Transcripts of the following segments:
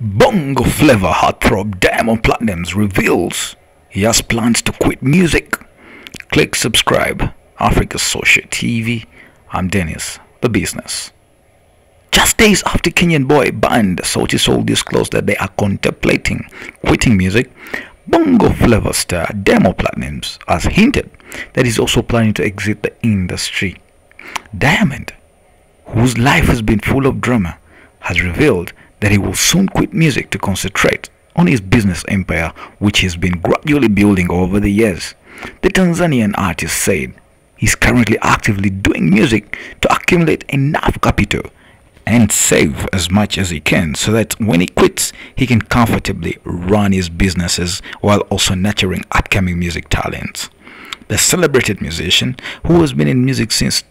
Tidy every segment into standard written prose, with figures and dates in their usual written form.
Bongo Flava heartthrob Diamond Platnumz reveals he has plans to quit music. Click subscribe. Africa Social TV. I'm Dennis, the business. Just days after Kenyan boy band Sauti Sol disclosed that they are contemplating quitting music, Bongo Flava star Diamond Platnumz has hinted that he's also planning to exit the industry. Diamond, whose life has been full of drama, has revealed that he will soon quit music to concentrate on his business empire, which he's been gradually building over the years. The Tanzanian artist said he's currently actively doing music to accumulate enough capital and save as much as he can so that when he quits, he can comfortably run his businesses while also nurturing upcoming music talents. The celebrated musician, who has been in music since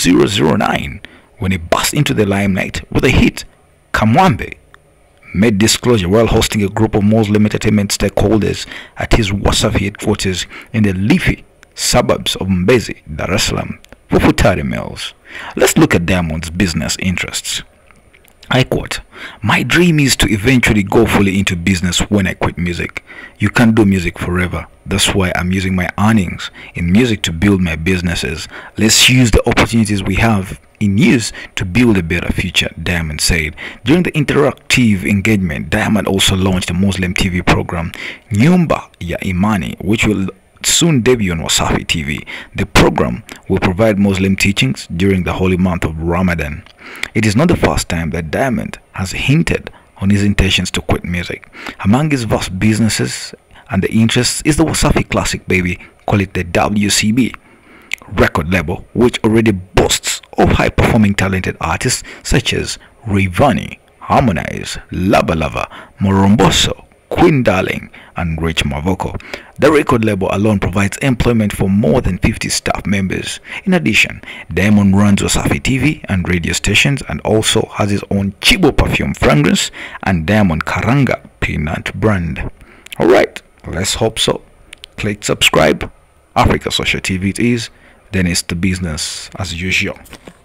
2009, when he burst into the limelight with a hit, Kamwambe, made disclosure while hosting a group of Muslim entertainment stakeholders at his Wasafi headquarters in the leafy suburbs of Mbezi, Dar es Salaam, for Futari Mills. Let's look at Diamond's business interests. I quote, "My dream is to eventually go fully into business when I quit music. You can't do music forever. That's why I'm using my earnings in music to build my businesses. Let's use the opportunities we have in use to build a better future," Diamond said. During the interactive engagement, Diamond also launched a Muslim TV program, Nyumba ya Imani, which will soon debut on Wasafi TV. The program will provide Muslim teachings during the holy month of Ramadan. It is not the first time that Diamond has hinted on his intentions to quit music. Among his vast businesses and the interests is the Wasafi Classic Baby, call it the WCB record label, which already boasts of high-performing talented artists such as Rayvanny, Harmonize, Lava Lava, Moromboso, Queen Darling, and Rich Mavoko. The record label alone provides employment for more than 50 staff members. In addition, Diamond runs Wasafi TV and radio stations and also has his own Chibo perfume fragrance and Diamond Karanga peanut brand. Alright, let's hope so. Click subscribe. Africa Social TV it is. Then it's the business as usual.